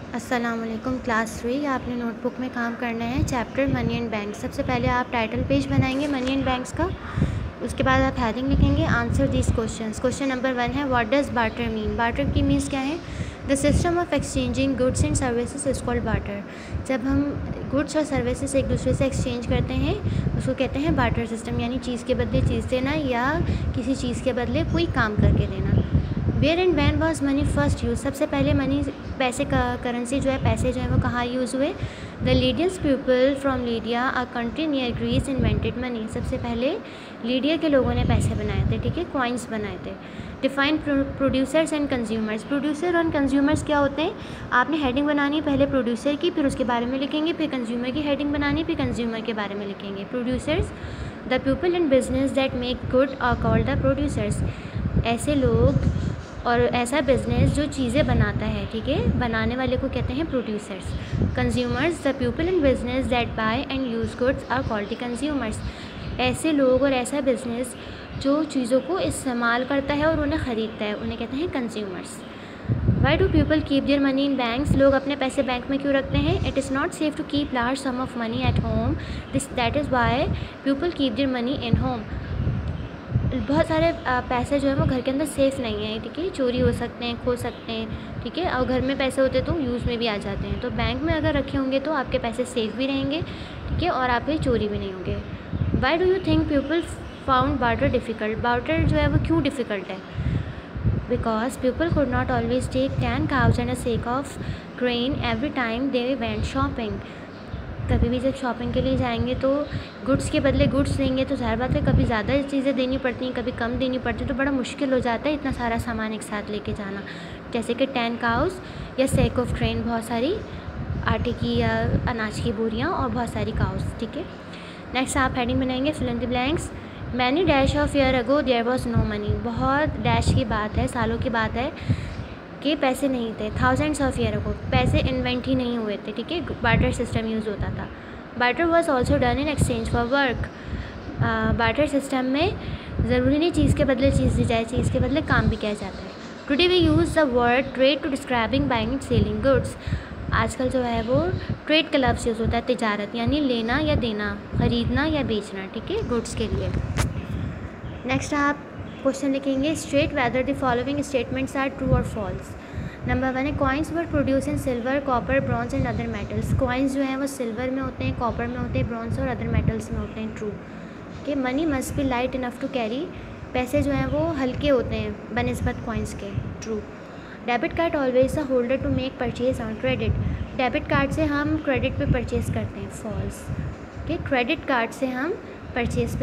अस्सलाम वालेकुम क्लास 3। आपने नोटबुक में काम करना है चैप्टर मनी एंड बैंक। सबसे पहले आप टाइटल पेज बनाएंगे मनी एंड बैंक्स का। उसके बाद आप हेडिंग लिखेंगे answer this questions. Question number 1 है what does barter mean. Barter की मीन्स क्या है? The system of exchanging goods and services is called barter. जब हम गुड्स और सर्विसेज एक दूसरे से एक्सचेंज करते हैं उसको कहते हैं बार्टर सिस्टम, यानी चीज़ के बदले चीज़ देना या किसी चीज़ के बदले कोई काम करके देना। Where and when was money first use. सबसे पहले मनी पैसे का करेंसी जो है पैसे जो है वो कहाँ यूज़ हुए? The Lydians people from Lydia a country near Greece invented money. सबसे पहले लीडिया के लोगों ने पैसे बनाए थे, ठीक है, कॉइन्स बनाए थे। Define producers and consumers. Producer और कंज्यूमर्स क्या होते हैं? आपने हेडिंग बनानी पहले प्रोड्यूसर की, फिर उसके बारे में लिखेंगे, फिर कंज्यूमर की हेडिंग बनानी, फिर कंज्यूमर के बारे में लिखेंगे। Producers the people in business that make good are called the producers. ऐसे लोग और ऐसा बिजनेस जो चीज़ें बनाता है, ठीक है, बनाने वाले को कहते हैं producers. Consumers the people in business that buy and use goods are called the consumers. ऐसे लोग और ऐसा बिजनेस जो चीज़ों को इस्तेमाल करता है और उन्हें ख़रीदता है उन्हें कहते हैं consumers. Why do people keep their money in banks. लोग अपने पैसे बैंक में क्यों रखते हैं? It is not safe to keep large sum of money at home, that is why people keep their money in home. बहुत सारे पैसे जो है वो घर के अंदर सेफ़ नहीं है, ठीक है, चोरी हो सकते हैं, खो सकते हैं, ठीक है, और घर में पैसे होते तो यूज़ में भी आ जाते हैं। तो बैंक में अगर रखे होंगे तो आपके पैसे सेफ़ भी रहेंगे, ठीक है, और आपके चोरी भी नहीं होंगे। Why do you think people found barter difficult. Barter जो है वो क्यों डिफ़िकल्ट है? Because people could not always take 10 cows and a sack of grain every time they went shopping. कभी भी जब शॉपिंग के लिए जाएंगे तो गुड्स के बदले गुड्स देंगे तो ज़ाहिर बात है कभी ज़्यादा चीज़ें देनी पड़ती हैं, कभी कम देनी पड़ती है, तो बड़ा मुश्किल हो जाता है इतना सारा सामान एक साथ लेके जाना। जैसे कि 10 cows या सेक ऑफ ग्रेन, बहुत सारी आटे की या अनाज की बोरियाँ और बहुत सारी काउस, ठीक है। नेक्स्ट आप हेडिंग बनाएंगे fill in the blanks. Many dash of year ago there was no money. बहुत डैश की बात है, सालों की बात है कि पैसे नहीं थे। थाउजेंड्स ऑफ ईयर अगो, पैसे इन्वेंट ही नहीं हुए थे, ठीक है, बार्टर सिस्टम यूज़ होता था। Barter was also done in exchange for work. Barter system में ज़रूरी नहीं चीज़ के बदले चीज़ दी जाए, चीज़ के बदले काम भी किया जाता है। Today we use the word trade to describing buying and selling goods. आजकल जो है वो ट्रेड का लफ्ज़ यूज़ होता है, तिजारत, यानी लेना या देना, ख़रीदना या बेचना, ठीक है, गुड्स के लिए। नेक्स्ट आप क्वेश्चन लिखेंगे state whether the following statements are true और फॉल्स। नंबर 1 है coins were produce in silver, copper, bronze and other metals. Coins जो हैं वो सिल्वर में होते हैं, कॉपर में होते हैं, ब्रॉन्ज और अदर मेटल्स में होते हैं। ट्रू। कि money must be light enough to carry. पैसे जो हैं वो हल्के होते हैं बनिस्बत कॉइन्स के। True. Debit card always a holder to make purchase on credit. Debit card से हम क्रेडिट पे परचेज़ करते हैं। फॉल्स। कि क्रेडिट कार्ड से हम परचेज़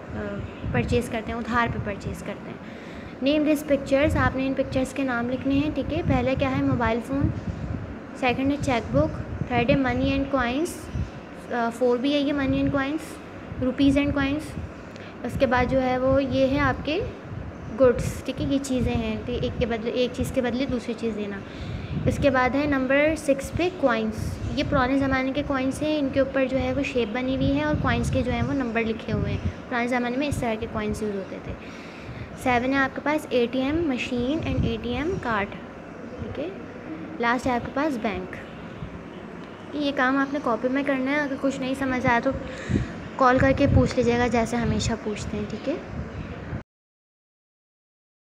करते हैं, उधार पे परचेज़ करते हैं। Name this pictures. आपने इन पिक्चर्स के नाम लिखने हैं, ठीक है। पहला क्या है? Mobile phone. सेकंड है चेकबुक। थर्ड है मनी एंड कॉइन्स। 4 भी है ये, money and coins, rupees and coins. उसके बाद जो है वो ये है आपके गुड्स, ठीक है, ये चीज़ें हैं, तो एक चीज़ के बदले दूसरी चीज़ देना। इसके बाद है नंबर 6 पे कॉइन्स। ये पुराने ज़माने के कॉइन्स हैं, इनके ऊपर जो है वो शेप बनी हुई है और कॉइन्स के जो हैं वो नंबर लिखे हुए हैं। पुराने ज़माने में इस तरह के कॉइन्स यूज़ होते थे। 7 है आपके पास ATM machine and ATM card, ठीक है। लास्ट है आपके पास बैंक। ये काम आपने कॉपी में करना है। अगर कुछ नहीं समझ आया तो कॉल करके पूछ लीजिएगा, जैसे हमेशा पूछते हैं, ठीक है।